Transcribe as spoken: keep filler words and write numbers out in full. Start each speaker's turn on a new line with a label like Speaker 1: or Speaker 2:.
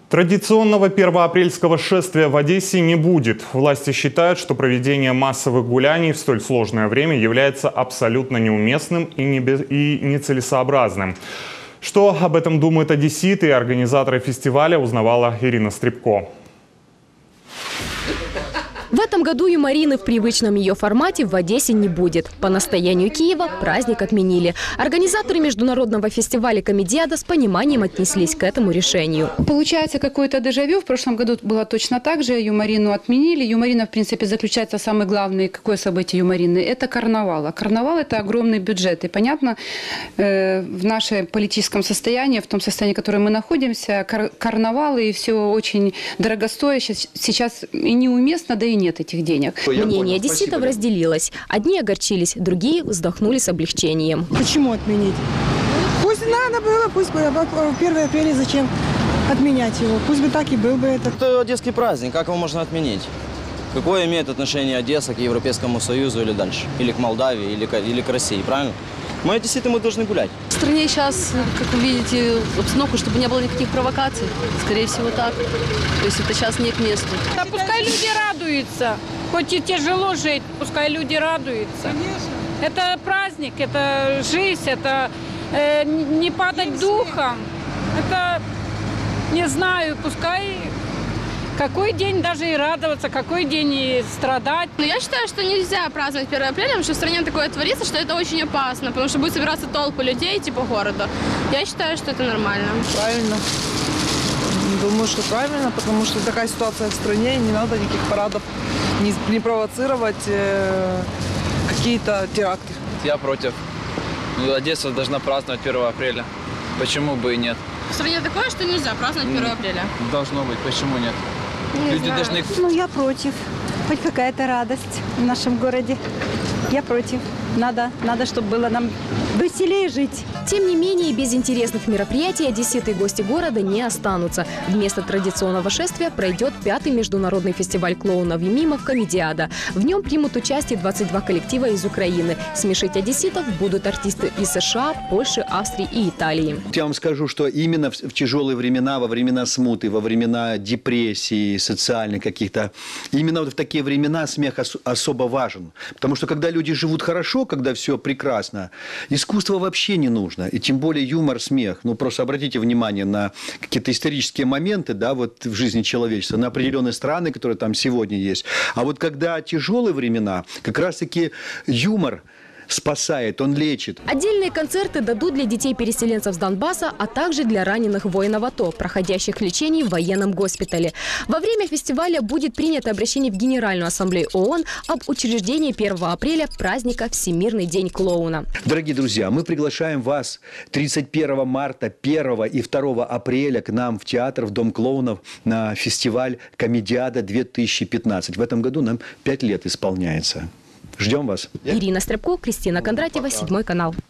Speaker 1: Традиционного первоапрельского шествия в Одессе не будет. Власти считают, что проведение массовых гуляний в столь сложное время является абсолютно неуместным и нецелесообразным. Что об этом думают одесситы и организаторы фестиваля, узнавала Ирина Стрепко.
Speaker 2: В этом году юморины в привычном ее формате в Одессе не будет. По настоянию Киева праздник отменили. Организаторы международного фестиваля «Комедиада» с пониманием отнеслись к этому решению.
Speaker 3: Получается какое-то дежавю. В прошлом году было точно так же. Юморину отменили. Юморина, в принципе, заключается самое главное, какое событие юморины. Это карнавал. А карнавал – это огромный бюджет. И понятно, э, в нашем политическом состоянии, в том состоянии, в котором мы находимся, кар карнавалы и все очень дорогостоящее сейчас и неуместно, да и нет этих денег.
Speaker 2: Мнение одесситов разделилось. Одни огорчились, другие вздохнули с облегчением.
Speaker 4: Почему отменить? Пусть надо было, пусть было. первое апреля зачем отменять его? Пусть бы так и был бы этот.
Speaker 5: Это одесский праздник, как его можно отменить? Какое имеет отношение Одесса к Европейскому Союзу или дальше? Или к Молдавии, или к, или к России, правильно? Мы одесситы, мы должны гулять.
Speaker 6: В стране сейчас, как вы видите, обстановка, чтобы не было никаких провокаций. Скорее всего, так. То есть это сейчас не к месту.
Speaker 7: Да пускай люди радуются. Хоть и тяжело жить, пускай люди радуются. Конечно. Это праздник, это жизнь, это э, не падать духом. Это, не знаю, пускай... Какой день даже и радоваться, какой день и страдать.
Speaker 8: Но я считаю, что нельзя праздновать первое апреля, потому что в стране такое творится, что это очень опасно, потому что будут собираться толпы людей типа города. Я считаю, что это нормально.
Speaker 9: Правильно. Думаю, что правильно, потому что такая ситуация в стране, и не надо никаких парадов, не, не провоцировать э, какие-то теракты.
Speaker 10: Я против. Одесса должна праздновать первое апреля. Почему бы и нет?
Speaker 8: В стране такое, что нельзя праздновать первое апреля.
Speaker 10: Должно быть. Почему нет?
Speaker 8: Не
Speaker 10: Люди
Speaker 8: знаю.
Speaker 10: должны...
Speaker 4: Ну, я против. Хоть какая-то радость в нашем городе. Я против. Надо, надо, чтобы было нам веселее жить.
Speaker 2: Тем не менее, без интересных мероприятий одесситы и гости города не останутся. Вместо традиционного шествия пройдет пятый международный фестиваль клоунов и мимов «Комедиада». В нем примут участие двадцать два коллектива из Украины. Смешить одесситов будут артисты из США, Польши, Австрии и Италии.
Speaker 11: Я вам скажу, что именно в, в тяжелые времена, во времена смуты, во времена депрессии, социальных каких-то, именно вот в такие времена смех ос особо важен. Потому что когда люди живут хорошо, когда все прекрасно, искусство вообще не нужно. И тем более юмор, смех. Ну, просто обратите внимание на какие-то исторические моменты, да, вот в жизни человечества, на определенные страны, которые там сегодня есть. А вот когда тяжелые времена, как раз-таки юмор спасает, он лечит.
Speaker 2: Отдельные концерты дадут для детей-переселенцев с Донбасса, а также для раненых воинов АТО, проходящих лечение в военном госпитале. Во время фестиваля будет принято обращение в Генеральную ассамблею ООН об учреждении первого апреля праздника Всемирный день клоуна.
Speaker 11: Дорогие друзья, мы приглашаем вас тридцать первого марта, первого и второго апреля к нам в театр, в Дом клоунов на фестиваль «Комедиада две тысячи пятнадцать». В этом году нам пять лет исполняется. Ждем вас.
Speaker 2: Ирина Стрепко, Кристина Кондратьева, Седьмой канал.